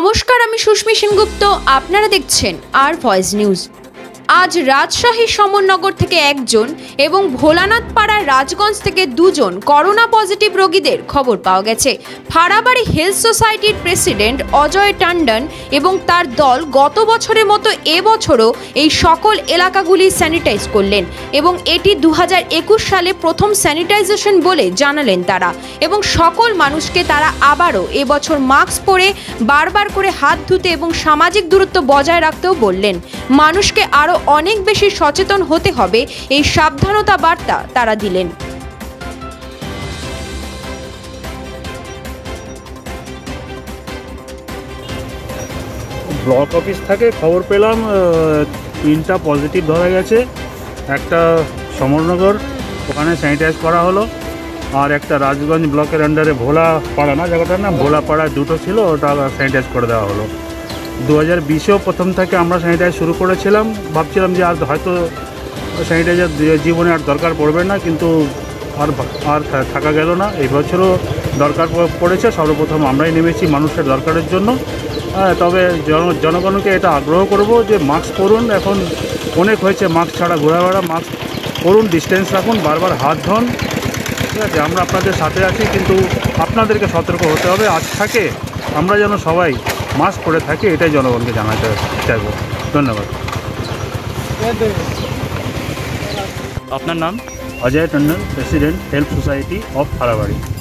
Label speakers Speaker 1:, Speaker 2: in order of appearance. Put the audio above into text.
Speaker 1: নমস্কার, আমি সুস্মি সেনগুপ্ত। আপনারা দেখছেন আর ভয়েস নিউজ। আজ রাজশাহী সমরনগর থেকে একজন এবং ভোলানাথ পাড়ার রাজগঞ্জ থেকে দুজন করোনা পজিটিভ রোগীদের খবর পাওয়া গেছে। ফাড়াবাড়ি হেলথ সোসাইটির প্রেসিডেন্ট অজয় টন্ডন এবং তার দল গত বছরের মতো এবছরও এই সকল এলাকাগুলি স্যানিটাইজ করলেন এবং এটি 2021 সালে প্রথম স্যানিটাইজেশন বলে জানালেন তারা। এবং সকল মানুষকে তারা আবারও এবছর মাস্ক পরে বারবার করে হাত ধুতে এবং সামাজিক দূরত্ব বজায় রাখতেও বললেন। মানুষকে আরও অনেক বেশি সচেতন হতে হবে এই সাবধানতা বার্তা তারা দিলেন।
Speaker 2: ব্লক অফিস থেকে খবর পেলাম 3টা পজিটিভ ধরা গেছে। একটা সমরনগর, ওখানে স্যানিটাইজ করা হলো, আর একটা রাজগঞ্জ ব্লকের আন্ডারে ভোলা পাড়া, না জায়গাটা না, ভোলা পাড়ায় দুটো ছিল, ওটা স্যানিটাইজ করে দেওয়া হলো। 2020-এও প্রথম থেকে আমরা স্যানিটাইজ শুরু করেছিলাম, ভাবছিলাম যে আর হয়তো স্যানিটাইজার জীবনে আর দরকার পড়বে না, কিন্তু আর থাকা গেল না। এই বছরও দরকার পড়েছে, সর্বপ্রথম আমরাই নেমেছি মানুষের দরকারের জন্য। তবে জনগণকে এটা আগ্রহ করব যে মাস্ক পরুন, এখন অনেক হয়েছে মাস্ক ছাড়া ঘোরাফেরা, মাস্ক পরুন, ডিস্টেন্স রাখুন, বারবার হাত ধোন, ঠিক আছে? আমরা আপনাদের সাথে আছি, কিন্তু আপনাদেরকে সতর্ক হতে হবে। আজ থেকে আমরা যেন সবাই মাস্ক পরে থাকি, এটাই জনগণকে জানাতে চাইব। ধন্যবাদ।
Speaker 3: আপনার নাম?
Speaker 2: Ajay Tandon, president health society of ফাড়াবাড়ি।